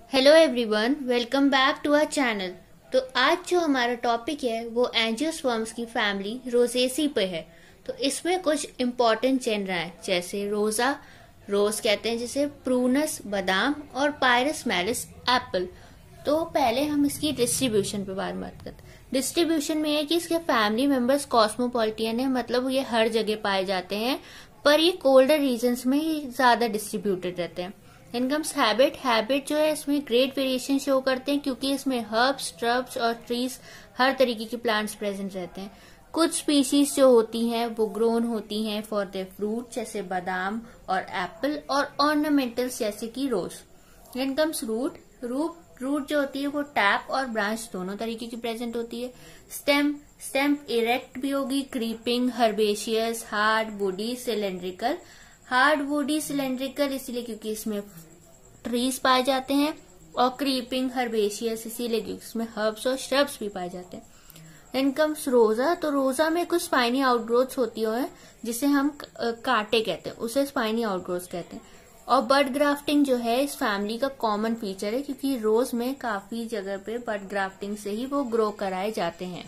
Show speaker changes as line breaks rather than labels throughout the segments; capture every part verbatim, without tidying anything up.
Hello everyone, welcome back to our channel. तो आज जो हमारा टॉपिक है वो एंजियोस्पर्म्स की फैमिली रोजेसी पे है। तो इसमें कुछ इम्पोर्टेंट चेन रहा है, जैसे रोजा, रोज कहते हैं जिसे, प्रूनस बादाम और पायरस मैलिस एप्पल। तो पहले हम इसकी डिस्ट्रीब्यूशन पे बात बात करते हैं। डिस्ट्रीब्यूशन में है कि इसके फैमिली मेंबर्स कॉस्मोपॉलिटियन है, मतलब ये हर जगह पाए जाते हैं, पर ये कोल्डर रीजन्स में ही ज्यादा डिस्ट्रीब्यूटेड रहते हैं। इनकम्स हैबिट हैबिट जो है इसमें ग्रेट वेरिएशन शो करते हैं, क्योंकि इसमें हर्ब्स, ट्रब्स और ट्रीज हर तरीके के प्लांट्स प्रेजेंट रहते हैं। कुछ स्पीशीज जो होती हैं वो ग्रोन होती हैं फॉर देयर फ्रूट, जैसे बादाम और एप्पल, और ऑर्नामेंटल्स जैसे कि rose. In comes root root root जो होती है वो टैप और ब्रांच दोनों तरीके की प्रेजेंट होती है। स्टेम स्टेम इरेक्ट भी होगी, creeping, herbaceous, hard woody, cylindrical. Hard woody cylindrical इसीलिए क्योंकि इसमें ट्रीज पाए जाते हैं, और क्रीपिंग हर्बेशियस इसीलिए क्योंकि इसमें हर्ब्स और श्रब्स भी पाए जाते हैं। देन कम्स रोजा। तो रोजा में कुछ स्पाइनी आउटग्रोथ्स होती है जिसे हम कांटे कहते हैं, उसे स्पाइनी आउटग्रोथ्स कहते हैं। और बड ग्राफ्टिंग जो है इस फैमिली का कॉमन फीचर है, क्योंकि रोज में काफी जगह पे बड ग्राफ्टिंग से ही वो ग्रो कराए जाते हैं।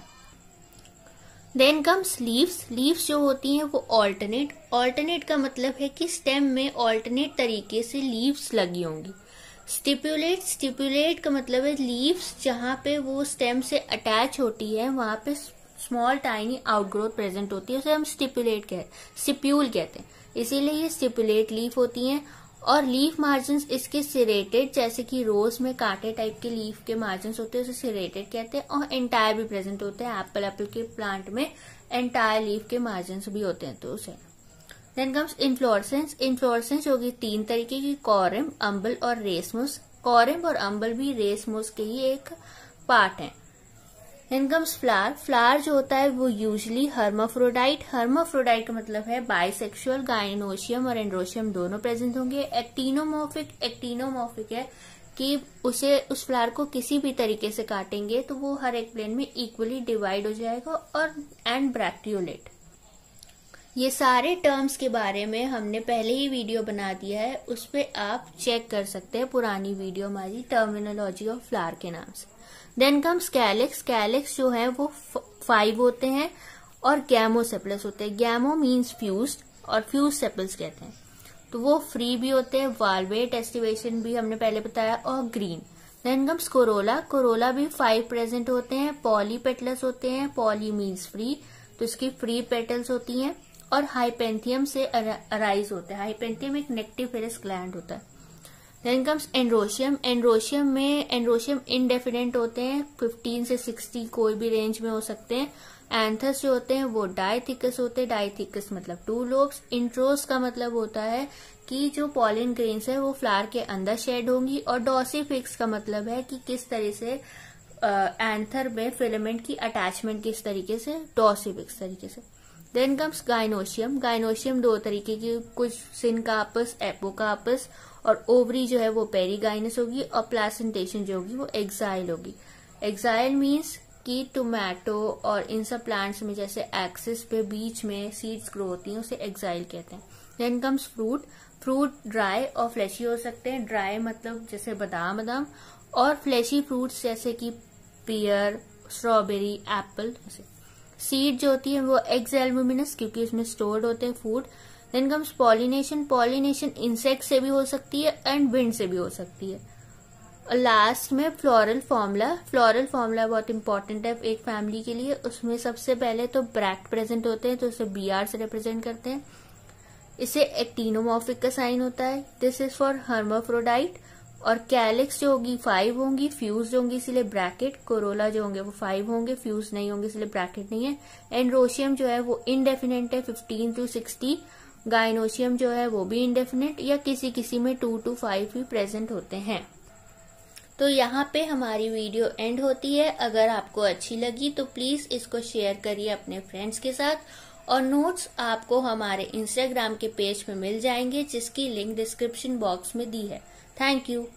Then comes leaves. लीव्स जो होती हैं वो ऑल्टरनेट ऑल्टरनेट का मतलब है कि स्टेम में ऑल्टरनेट तरीके से लीव्स लगी होंगी। स्टिपुलेट स्टिपुलेट का मतलब है लीव्स जहां पे वो स्टेम से अटैच होती है वहां पे स्मॉल टाइनी आउटग्रोथ प्रेजेंट होती है, उसे हम स्टिपुलेट कहते स्टिप्यूल कहते हैं, इसीलिए ये स्टिपुलेट लीफ होती हैं। और लीफ मार्जिन इसके सिरेटेड, जैसे कि रोज में कांटे टाइप के लीफ के मार्जिन होते हैं उसे सिरेटेड कहते हैं। और एंटायर भी प्रेजेंट होते हैं, एप्पल एप्पल के प्लांट में एंटायर लीफ के मार्जिन भी होते हैं, तो उसे। Then comes inflorescence. इन्फ्लोरेसेंस होगी तीन तरीके की, कॉरिम, अम्बल और रेसमस। कॉरिम और अम्बल भी रेसमस के ही एक पार्ट है। Then comes flower. फ्लावर जो होता है वो यूजली हर्माफ्रोडाइट हर्माफ्रोडाइट का मतलब है बाइसेक्सुअल, गाइनोशियम और एंड्रोशियम दोनों प्रेजेंट होंगे। एक्टिनोमॉर्फिक एक्टिनोमॉर्फिक है कि उसे उस फ्लावर को किसी भी तरीके से काटेंगे तो वो हर एक प्लेन में इक्वली डिवाइड हो जाएगा। और एंड ब्रैक्टियोलेट। ये सारे टर्म्स के बारे में हमने पहले ही वीडियो बना दिया है, उस पर आप चेक कर सकते हैं पुरानी वीडियो हमारी टर्मिनोलॉजी ऑफ फ्लावर के नाम से। Then comes calyx. कैलिक्स जो है वो फाइव होते हैं और गैमोसेपलस होते हैं। गैमो मीन्स फ्यूज्ड और फ्यूज सेपल्स कहते हैं, तो वो फ्री भी होते हैं। वाल्वेट एस्टिवेशन भी हमने पहले बताया, और green. Then comes corolla. Corolla भी फाइव प्रेजेंट होते हैं, पॉली पेटल्स होते हैं। पॉली मीन्स फ्री, तो इसकी फ्री पेटल्स होती हैं। और हाइपेंथियम से अराइज होते हैं। हाइपेंथियम एक नेक्टिफेरस ग्लैंड होता है। Then comes androecium. एंड्रोशियम में एंड्रोशियम इंडेफिनेट होते हैं, फिफ्टीन से सिक्सटी कोई भी रेंज में हो सकते हैं। एंथस जो होते हैं वो डाइथिकस होते हैं। डाइथिकस मतलब टू लोब्स। इंट्रोस का मतलब होता है कि जो पॉलिन ग्रेन्स है वो फ्लावर के अंदर शेड होंगी। और डॉसिफिक्स का मतलब है कि किस तरह से एंथर में फिलामेंट की अटैचमेंट किस तरीके से, डॉसिफिक्स तरीके से। Then comes gynoecium. गाइनोशियम दो तरीके की, कुछ सिनकार्पस, एपोकार्पस, और ओवरी जो है वो पेरीगाइनस होगी। और प्लासेंटेशन जो होगी वो एक्साइल होगी। एक्साइल मीन्स कि टोमेटो और इन सब प्लांट्स में जैसे एक्सिस पे बीच में सीड्स ग्रो होती हैं उसे एक्साइल कहते हैं। Then comes fruit. Fruit dry और फ्लेशी हो सकते हैं। ड्राई मतलब जैसे बादाम बादाम और फ्लेशी फ्रूट्स जैसे कि पियर, स्ट्रॉबेरी, एप्पल जैसे। सीड जो होती है वो एक्सएल्बुमिनस, क्योंकि उसमें स्टोर्ड होते हैं food. Then comes pollination. Pollination insect से भी हो सकती है एंड विंड से भी हो सकती है। और लास्ट में फ्लोरल फॉर्मूला। फ्लोरल फॉर्मूला बहुत इंपॉर्टेंट है एक फैमिली के लिए। उसमें सबसे पहले तो ब्रैक्ट प्रेजेंट होते हैं, तो उसे बी आर से रिप्रेजेंट करते हैं। इसे एक्टिनोमॉर्फिक का साइन होता है, दिस इज फॉर हर्माफ्रोडाइट। और कैलिक्स जो होगी फाइव होंगी, फ्यूज होंगी इसलिए ब्रैकेट। कोरोला जो होंगे वो फाइव होंगे, फ्यूज नहीं होंगे इसलिए ब्रैकेट नहीं है। एंड्रोशियम जो है वो इनडेफिनेट है, फिफ्टीन टू सिक्सटी। गाइनोशियम जो है वो भी इंडेफिनेट, या किसी किसी में टू टू फाइव भी प्रेजेंट होते हैं। तो यहाँ पे हमारी वीडियो एंड होती है। अगर आपको अच्छी लगी तो प्लीज इसको शेयर करिए अपने फ्रेंड्स के साथ। और नोट्स आपको हमारे इंस्टाग्राम के पेज पे मिल जाएंगे, जिसकी लिंक डिस्क्रिप्शन बॉक्स में दी है। Thank you.